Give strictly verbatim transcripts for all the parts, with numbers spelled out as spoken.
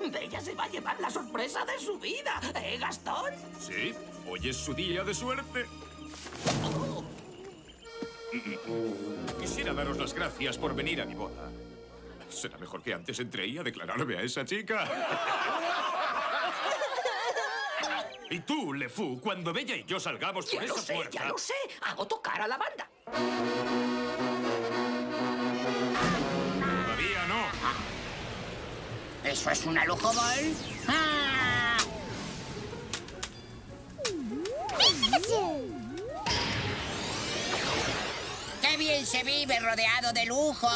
Bella se va a llevar la sorpresa de su vida, ¿eh, Gastón? Sí, hoy es su día de suerte. Oh. Quisiera daros las gracias por venir a mi boda. Será mejor que antes entré y a declararme a esa chica. Y tú, Le Fou, cuando Bella y yo salgamos por Ya esa lo sé, puerta... ya lo sé. Hago tocar a la banda. Todavía no. ¿Eso es una lujobol? ¡Ah! ¡Qué bien se vive rodeado de lujo!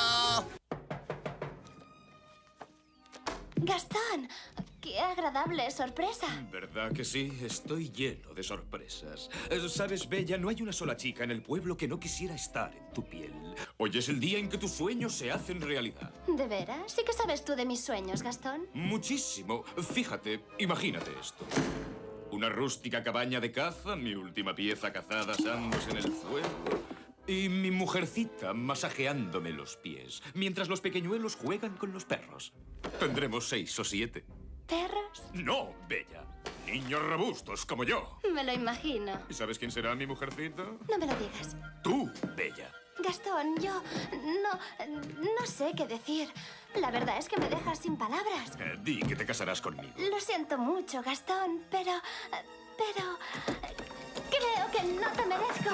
Gastón, qué agradable sorpresa. ¿Verdad que sí? Estoy lleno de sorpresas. Eh, ¿Sabes, Bella? No hay una sola chica en el pueblo que no quisiera estar en tu piel. Hoy es el día en que tus sueños se hacen realidad. ¿De veras? ¿Sí que sabes tú de mis sueños, Gastón? Muchísimo. Fíjate, imagínate esto. Una rústica cabaña de caza, mi última pieza cazada asándose en el fuego... Y mi mujercita masajeándome los pies, mientras los pequeñuelos juegan con los perros. Tendremos seis o siete. ¿Perros? No, Bella. Niños robustos como yo. Me lo imagino. ¿Y sabes quién será mi mujercita? No me lo digas. Tú, Bella. Gastón, yo no, no sé qué decir. La verdad es que me dejas sin palabras. Eh, di que te casarás conmigo. Lo siento mucho, Gastón, pero... pero... creo que no te merezco.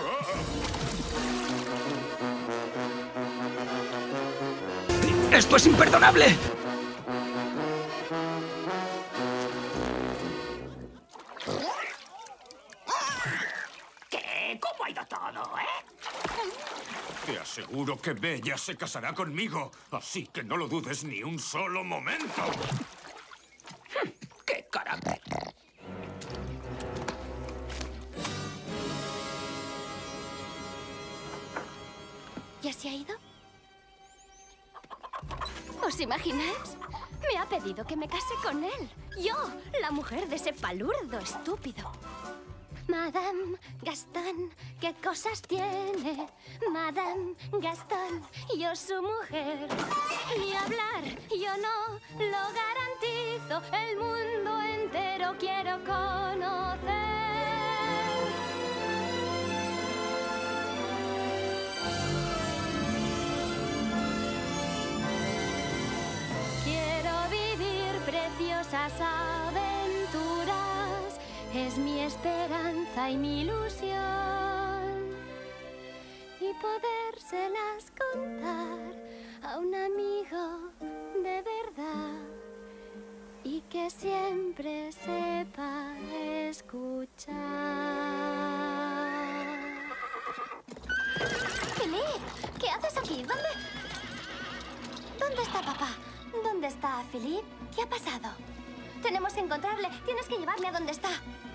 ¡Esto es imperdonable! ¿Qué? ¿Cómo ha ido todo, eh? Te aseguro que Bella se casará conmigo, así que no lo dudes ni un solo momento. ¡Qué carácter! ¿Ya se ha ido? ¿Os imagináis? Me ha pedido que me case con él. Yo, la mujer de ese palurdo estúpido. Madame Gastón, ¿qué cosas tiene? Madame Gastón, yo su mujer. Ni hablar, yo no lo garantizo. El mundo entero quiero conocer. Quiero vivir preciosas aventuras, es mi esperanza y mi ilusión, y podérselas contar a un amigo de verdad y que siempre sepa escuchar. Philippe, ¿qué haces aquí? ¿Dónde? ¿Dónde está papá? ¿Dónde está Philippe? ¿Qué ha pasado? Tenemos que encontrarle. Tienes que llevarme a donde está.